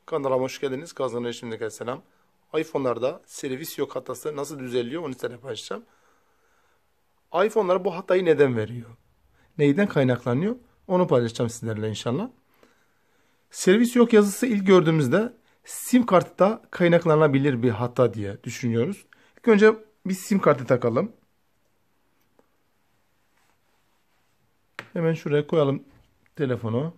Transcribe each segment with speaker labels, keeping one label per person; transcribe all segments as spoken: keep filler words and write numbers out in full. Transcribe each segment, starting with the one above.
Speaker 1: Kanalıma hoş geldiniz. Kazanın şimdiki selam. iPhone'larda servis yok hatası nasıl düzeliyor onu size paylaşacağım. iPhone'lar bu hatayı neden veriyor? Neyden kaynaklanıyor? Onu paylaşacağım sizlerle inşallah. Servis yok yazısı ilk gördüğümüzde sim kartta kaynaklanabilir bir hata diye düşünüyoruz. İlk önce bir sim kartı takalım. Hemen şuraya koyalım telefonu.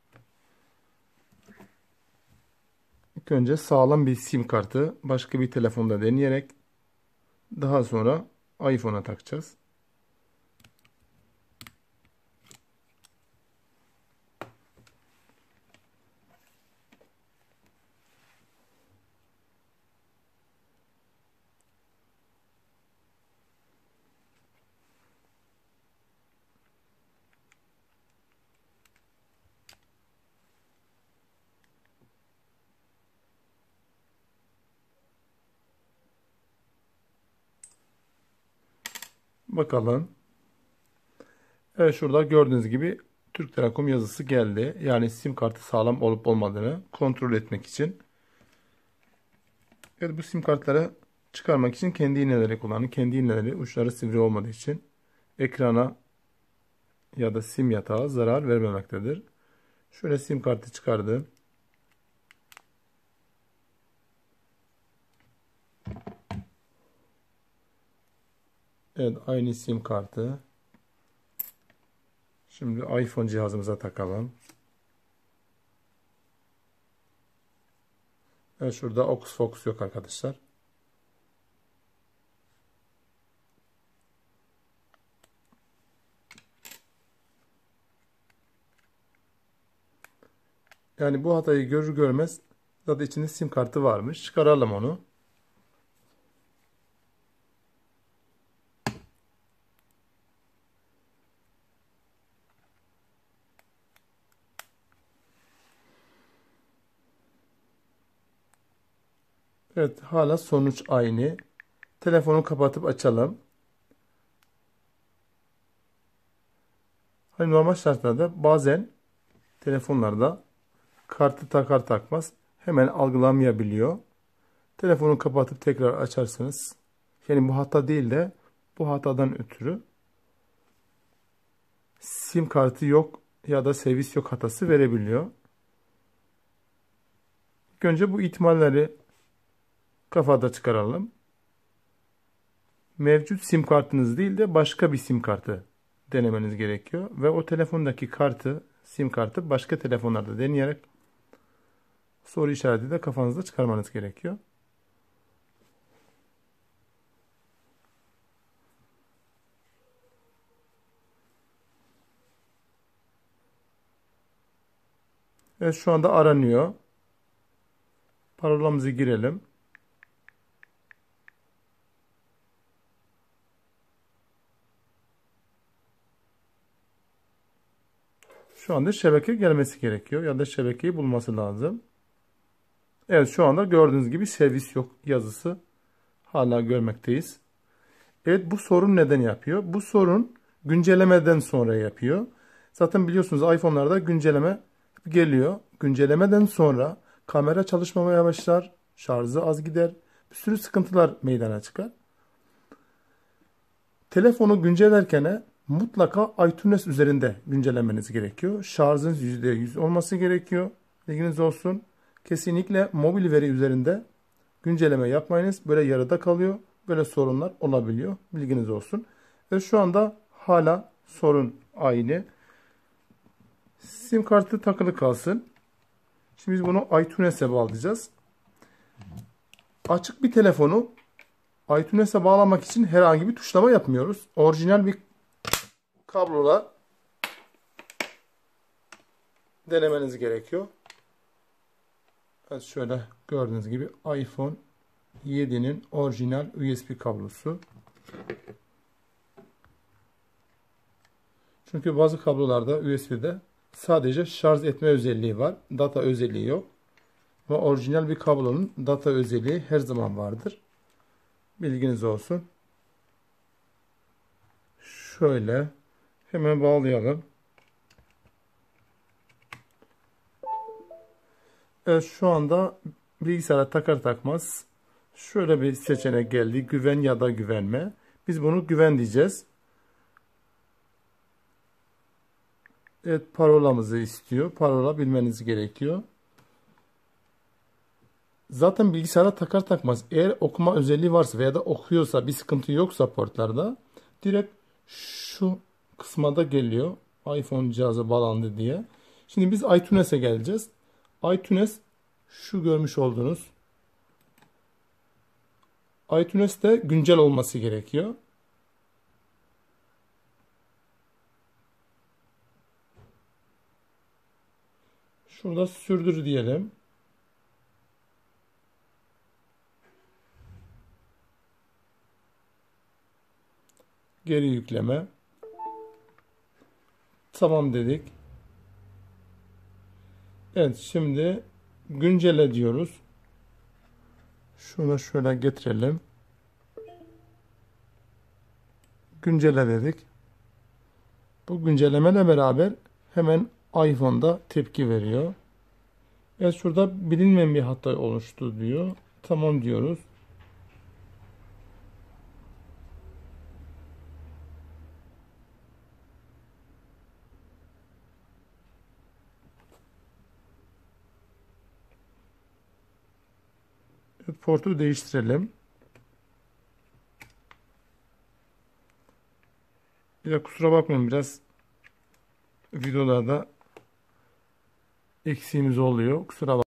Speaker 1: İlk önce sağlam bir sim kartı başka bir telefonda deneyerek daha sonra iPhone'a takacağız. Bakalım. Evet, şurada gördüğünüz gibi Türk Telekom yazısı geldi. Yani sim kartı sağlam olup olmadığını kontrol etmek için. Evet, bu sim kartları çıkarmak için kendi iğneleri kullanın. Kendi iğneleri uçları sivri olmadığı için ekrana ya da sim yatağa zarar vermemektedir. Şöyle sim kartı çıkardım. Evet, aynı sim kartı. Şimdi iPhone cihazımıza takalım. Evet, şurada Ox Focus yok arkadaşlar. Yani bu hatayı görür görmez zaten içinde sim kartı varmış. Çıkaralım onu. Evet, hala sonuç aynı. Telefonu kapatıp açalım. Hani normal şartlarda bazen telefonlarda kartı takar takmaz hemen algılamayabiliyor. Telefonu kapatıp tekrar açarsanız, yani bu hata değil de bu hatadan ötürü sim kartı yok ya da servis yok hatası verebiliyor. İlk önce bu ihtimalleri kafada çıkaralım. Mevcut sim kartınız değil de başka bir sim kartı denemeniz gerekiyor. Ve o telefondaki kartı, sim kartı başka telefonlarda deneyerek soru işareti de kafanızda çıkarmanız gerekiyor. Evet, şu anda aranıyor. Parolamızı girelim. Şu anda şebeke gelmesi gerekiyor ya da şebekeyi bulması lazım. Evet, şu anda gördüğünüz gibi servis yok yazısı hala görmekteyiz. Evet, bu sorun neden yapıyor? Bu sorun güncellemeden sonra yapıyor. Zaten biliyorsunuz iPhone'larda güncelleme geliyor. Güncellemeden sonra kamera çalışmamaya başlar, şarjı az gider, bir sürü sıkıntılar meydana çıkar. Telefonu güncellerken mutlaka iTunes üzerinde güncellemeniz gerekiyor. Şarjınız yüzde yüz olması gerekiyor. Bilginiz olsun. Kesinlikle mobil veri üzerinde güncelleme yapmayınız. Böyle yarıda kalıyor. Böyle sorunlar olabiliyor. Bilginiz olsun. Ve şu anda hala sorun aynı. Sim kartı takılı kalsın. Şimdi biz bunu iTunes'e bağlayacağız. Açık bir telefonu iTunes'e bağlamak için herhangi bir tuşlama yapmıyoruz. Orijinal bir kablola denemeniz gerekiyor. Evet, şöyle gördüğünüz gibi iPhone yedinin orijinal U S B kablosu. Çünkü bazı kablolarda U S B'de sadece şarj etme özelliği var. Data özelliği yok. Ama orijinal bir kablonun data özelliği her zaman vardır. Bilginiz olsun. Şöyle hemen bağlayalım. Evet, şu anda bilgisayara takar takmaz şöyle bir seçenek geldi. Güven ya da güvenme. Biz bunu güven diyeceğiz. Evet, parolamızı istiyor. Parola bilmeniz gerekiyor. Zaten bilgisayara takar takmaz eğer okuma özelliği varsa veya da okuyorsa, bir sıkıntı yoksa portlarda, direkt şu kısma da geliyor. iPhone cihazı bağlandı diye. Şimdi biz iTunes'e geleceğiz. iTunes şu görmüş olduğunuz iTunes'te güncel olması gerekiyor. Şurada sürdür diyelim. Geri yükleme. Tamam dedik. Evet, şimdi güncele diyoruz. Şunu şöyle getirelim. Güncele dedik. Bu güncellemeyle beraber hemen iPhone'da tepki veriyor. Evet, şurada bilinmeyen bir hata oluştu diyor. Tamam diyoruz. Evet, portu değiştirelim. Bir de kusura bakmayın, biraz videolarda eksiğimiz oluyor. Kusura bakmayın.